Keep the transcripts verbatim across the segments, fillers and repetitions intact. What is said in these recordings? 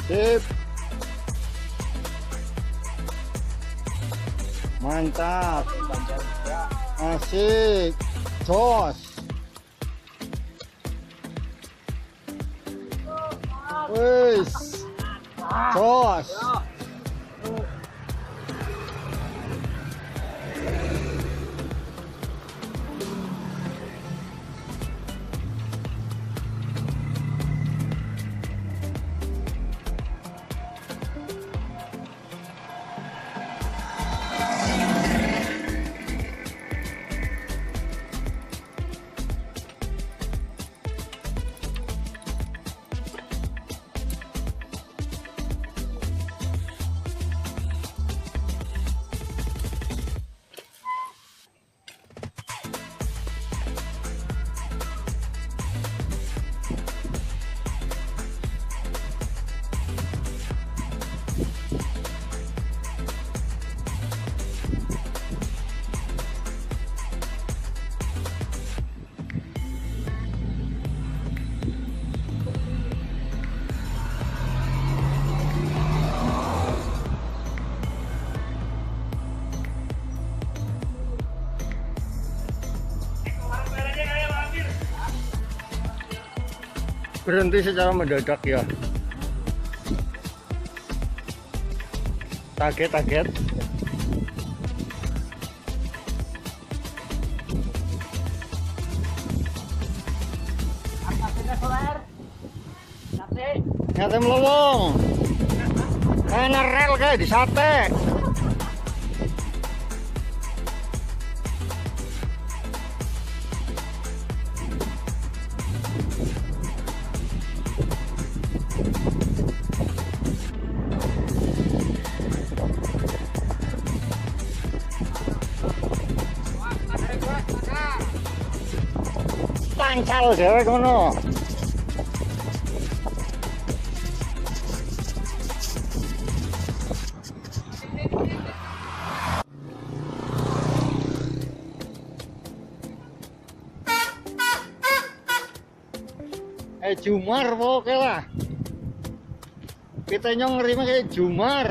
Sip. Mantap. Asik. Jos. Wis. Jos. Berhenti secara mendadak ya. Kaget-kaget. Nyate melowong. Enak rel kayak di sate. Pancal dhewe ngono. Eh Jumar pokoknya lah. Kita nyong ngerima kayak Jumar.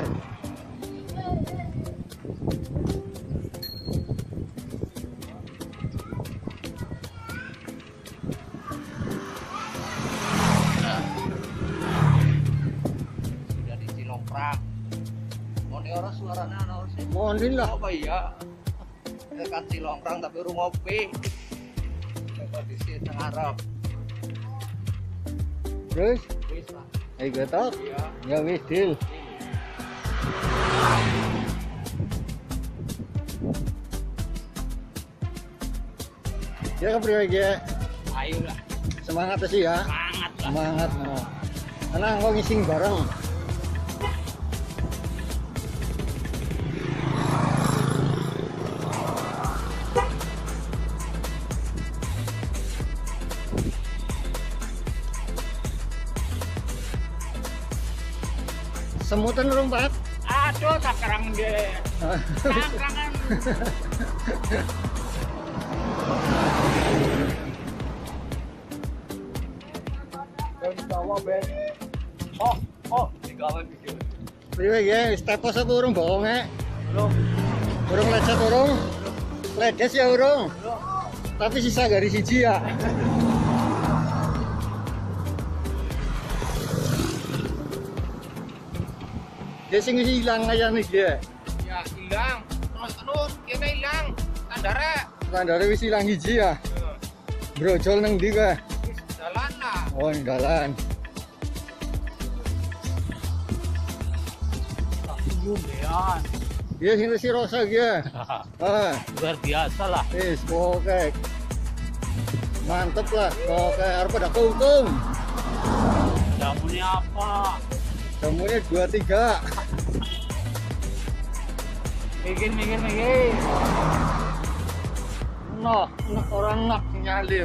Orang suaranya ana sih. Mondin lah. Apa iya? Tekan Cilongkrang tapi urung ngopi. Coba di sini tengah Arab. Terus? Wis lah. Ayo getok. Iya. Ya wis deal. Ya kepriwe iki? Ayo lah. Semangat sih ya. Semangat lah. Semangat no. Tenang kok ngising bareng. Semutan urung Pak. Aduh, sakrang ge. Sakrangan. Ben bawa ben. Oh, oh, digawe video. Priwe ya, stepos apa urung bohonge? Belum. Urung lecet urung? Ledes ya urung? Belum. Tapi sisa garis siji ya. Dia sing hilang aja nih dia. Ya hilang. Terus terus kene hilang. Standare. Standare wis hilang hiji ya. Brojol nang ndi kowe? Wis dalan lah. Oh, ning dalan. Lumayan. Iya sing si Rosa iki. Ah, Luar biasa lah. wis oke. Mantep lah. Oke, arep pada keuntung. Jamunya apa? Jamunya dua tiga. Mikir mikir mikir. Noh, noh orang nak nyalip.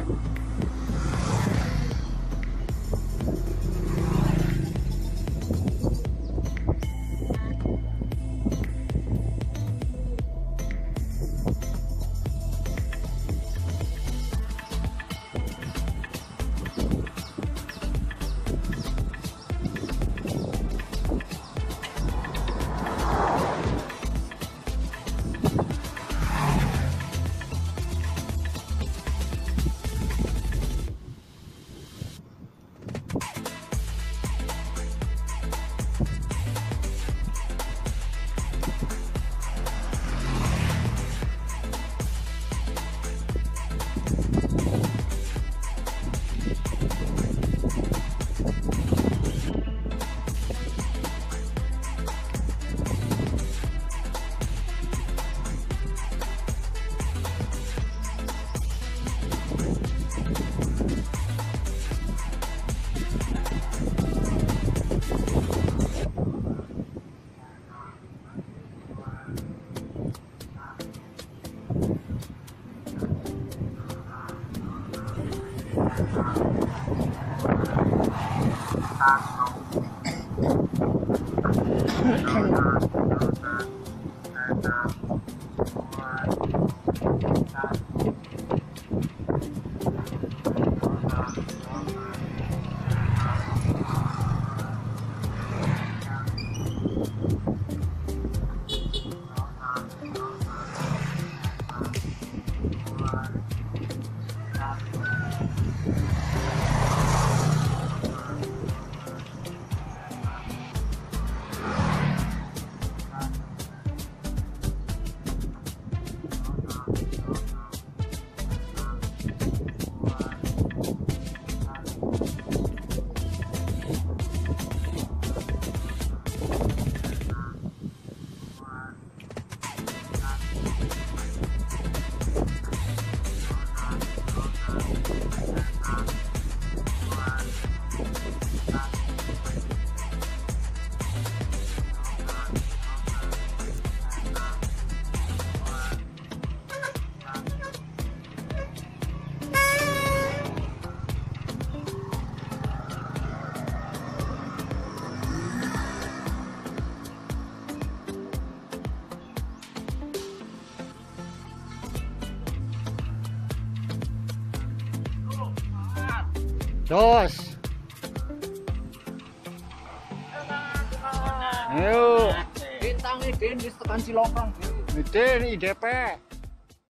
Jos. Ayo. Kita ngidin di tekan Cilongkrong. Ngidin I D P.